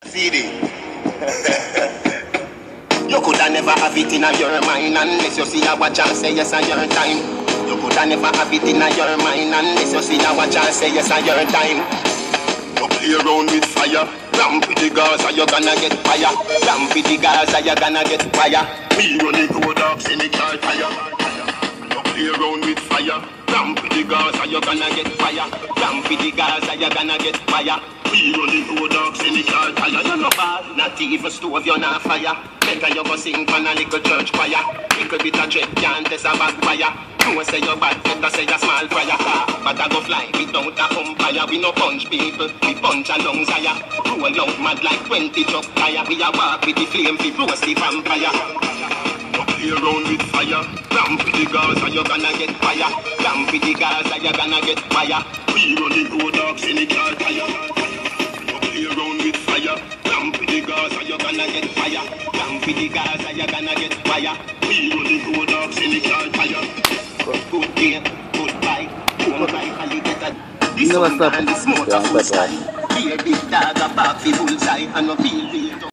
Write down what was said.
CD. You coulda never have it in your mind unless you see a watch and say yes on your time. You coulda never have it in your mind unless you see a watch and say yes on your time. You play around with fire, ramp with the Gaza, you're gonna get fire. Ramp with the Gaza, you're gonna get fire. We running road dogs in the car tire. You play around with fire, ramp with the Gaza, you're gonna get fire. Ramp with the Gaza, you're gonna get fire. We running road dogs in the car tire. You're no bad, not even stove, you're not fire. Better you go sing on a little church choir. Little bit of dread can't test a backfire. No say you're bad, better say you're small fire. But I go fly without a umpire. We no punch people, we punch a lungs higher. Roll out mad like 20 truck tire. We a walk with the flame, we roast the vampire. You play around with fire, ramp with the Gaza, you're gonna get fire. Ramp with the Gaza, you're gonna get fire. We running road dogs in the car tire. You play around with fire, ramp with the Gaza, you're gonna get fire. Ramp with the Gaza, you're gonna get fire. We running road dogs in the car tire. Good day, goodbye. Don't buy alligator. This one and this motor full style. Be a big dog, a back the bullseye, and no feel real.